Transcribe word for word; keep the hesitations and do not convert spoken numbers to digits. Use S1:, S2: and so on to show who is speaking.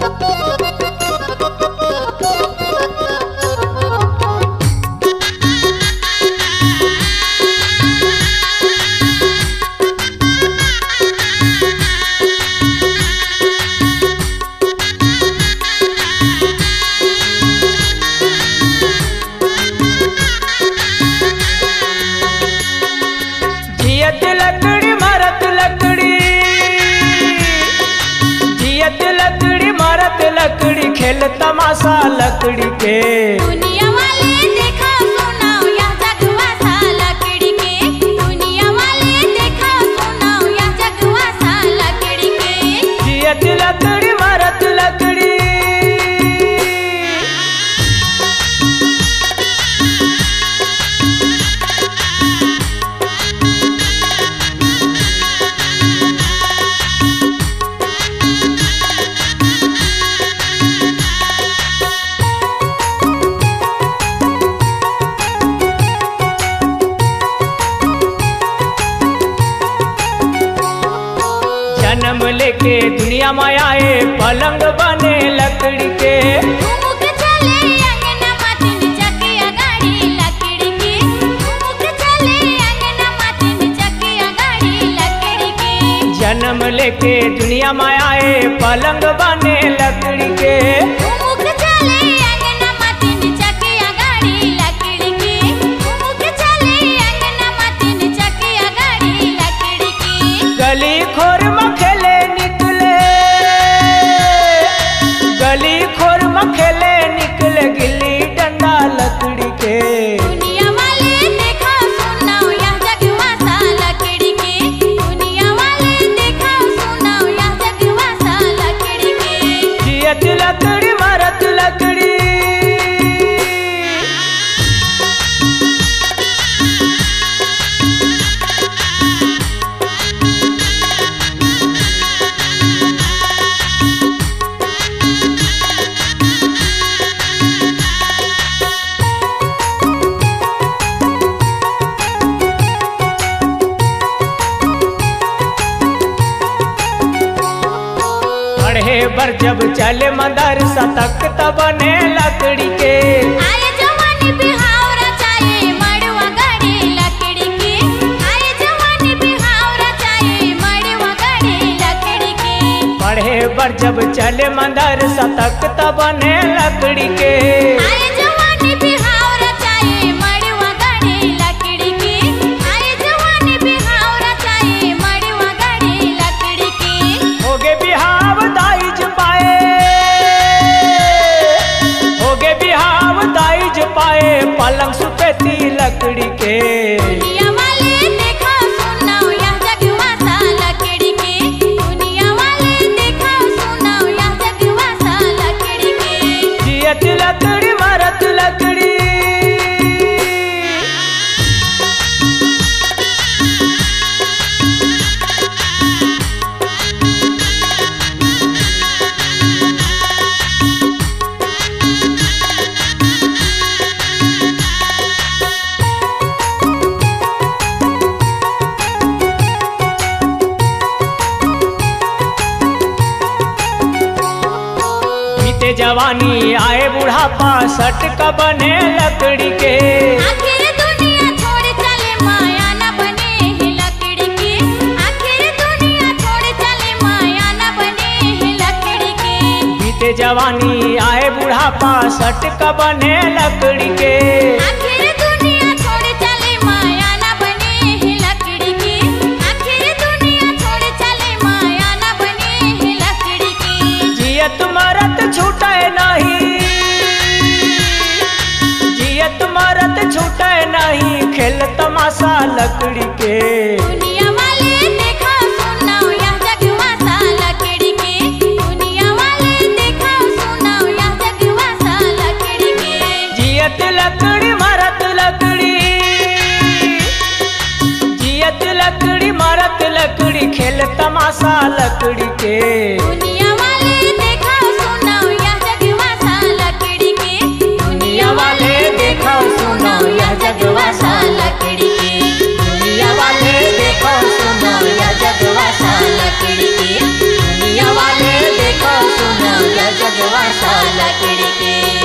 S1: खेल तमाशा लकड़ी के
S2: दुनिया वाले देखा सुनाओ या जगवासा लकड़ी के। दुनिया वाले देखा सुनाओ या जगवासा लकड़ी के।
S1: जियत लकड़ी मरत लकड़ी जन्म लेके दुनिया में आए पलंग बने लकड़ी के।
S2: मुख चले अंगना मातिन चकिया गाड़ी लकड़ी के। मुख चले अंगना मातिन चकिया गाड़ी लकड़ी के।
S1: जन्म लेके दुनिया में आए पलंग बने लकड़ी के।
S2: मुख चले अंगना मातिन चकिया गाड़ी लकड़ी के। मुख चले अंगना मातिन चकिया गाड़ी लकड़ी के।
S1: गली खोर में खेले निकले गली खोर में खेले निकले गिल्ली डंडा लकड़ी के।
S2: दुनिया वाले देखा सुनाओ या जगवासा लकड़ी के। दुनिया वाले देखा सुनाओ या जगवासा लकड़ी के।
S1: जियत लकड़ी मरत लकड़ी पढ़े बर जब चले मदरसा तक तब बने लकड़ी के।
S2: आए जवानी बिहावरा चाहे मड़वा गाड़ी लकड़ी के। आए जवानी बिहावरा चाहे मड़वा गाड़ी लकड़ी के।
S1: पढ़े बर जब चले मदरसा तक तब बने लकड़ी के।
S2: आए जवानी बिहावरा चाहे मड़वा गाड़ी लकड़ी के। आए जवानी बिहावरा चाहे मड़वा गाड़ी लकड़ी के।
S1: होगे बिहाव दाइज पाए होगे बिहाव दाइज पाए पलंग सुपेती लकड़ी के।
S2: दुनिया वाले देखा सुनाओ या जगवासा लकड़ी के। दुनिया वाले देखा सुनाओ या जगवासा लकड़ी के।
S1: जियत लकड़ी मरत लकड़ी बीते जवानी आए बुढ़ापा सट का बने लकड़ी के।
S2: आखिर दुनिया छोड़ चले माया न बने हैं लकड़ी के। आखिर दुनिया छोड़ चले माया न बने हैं लकड़ी के।
S1: बीते जवानी आए बुढ़ापा सट का बने लकड़ी के।
S2: आखिर दुनिया छोड़ चले माया न बने हैं लकड़ी के। आखिर दुनिया छोड़ चले माया न बने हैं लकड़ी के।
S1: जियत मरत छूटे नहीं जियत मरत छूटे नहीं खेल तमाशा लकड़ी के।
S2: दुनिया वाले देखा सुनाओ या जगवासा लकड़ी के। दुनिया वाले देखा सुनाओ या जगवासा लकड़ी के।
S1: जियत लकड़ी मरत लकड़ी जियत लकड़ी मरत लकड़ी खेल तमाशा लकड़ी के।
S2: दुनिया वाले देखा सुनाओ या जगवासा लकड़ी के।
S1: दुनिया वाले देखो सुनो यह जगवासा लकड़ी के। दुनिया वाले देखो
S2: जगवासा लकड़ी के।